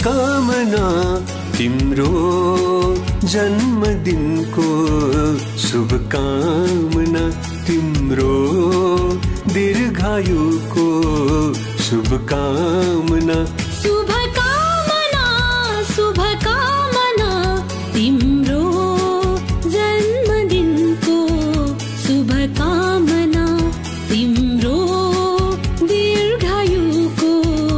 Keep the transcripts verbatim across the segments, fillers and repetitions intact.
शुभकामना तिम्रो जन्मदिनको शुभकामना तिम्रो दीर्घायुको शुभकामना शुभकामना शुभकामना तिम्रो जन्मदिनको शुभकामना तिम्रो दीर्घायुको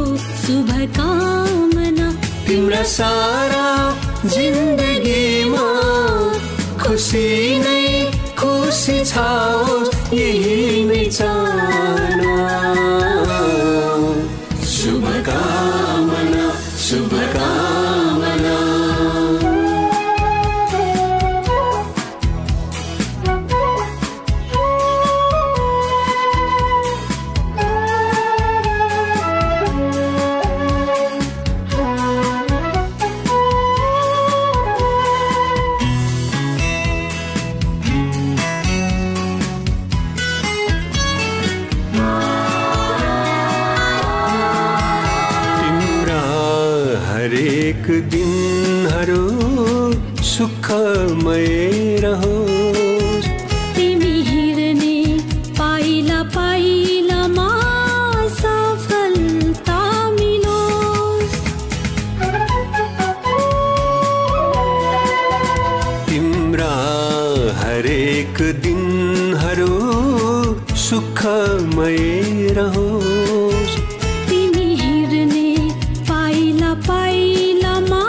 शुभकामना तिम्रा सारा जिन्दगीमा खुसी नै खुसी छाओस् यही नै चाहना शुभकामना शुभकामना हरेक दिनहरू सुखमय रहोस् तिमी हिँड्ने पाइला पाइलामा सफलता मिलोस् तिम्रा हरेक दिनहरू सुखमय रहोस् पाइलामा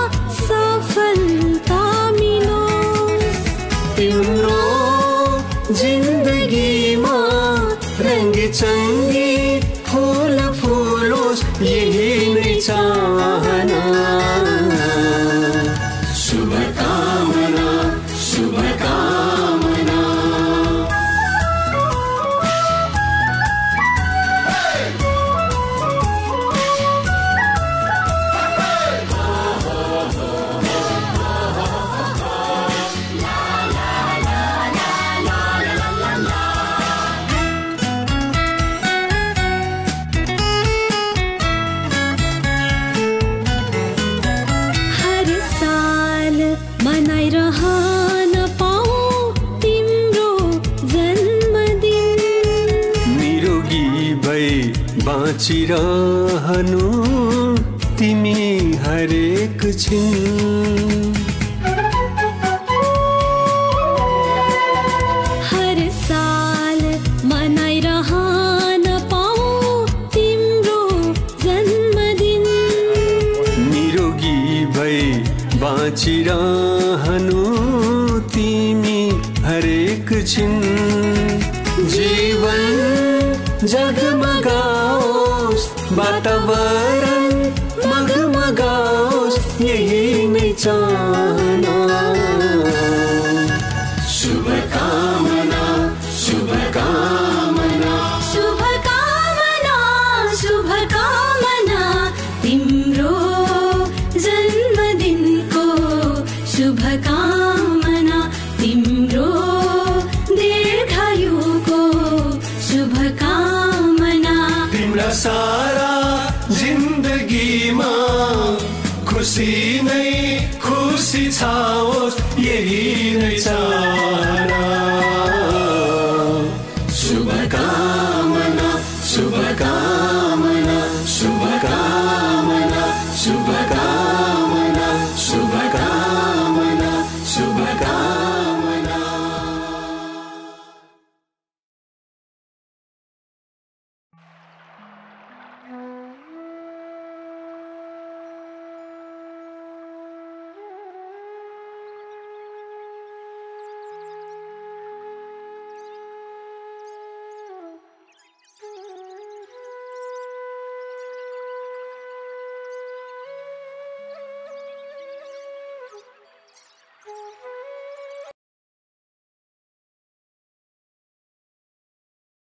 सफलता मिलोस् तिम्रो जिन्दगीमा रङ्गी चङ्गी फूल फुलोस् यही नै चाहना शुभकामना शुभकामना मनाइरहन पाऊँ तिम्रो जन्मदिन निरोगी भई बाँचिरहनु तिमी हरेक छिन हर साल मनाइरहन पाऊँ तिम्रो जन्मदिन निरोगी भई बाँचिरहनु तिमी हरेक छिन जीवन जगमगाओस् वातावरण मगमगाओस् यही नै चाहना शुभकामना शुभकामना शुभकामना शुभकामना तिम्रो जन्मदिनको शुभकामना तिम्रो दीर्घायुको शुभकामना तिम्रा सारा जिन्दगीमा खुसी नै खुसी छाओ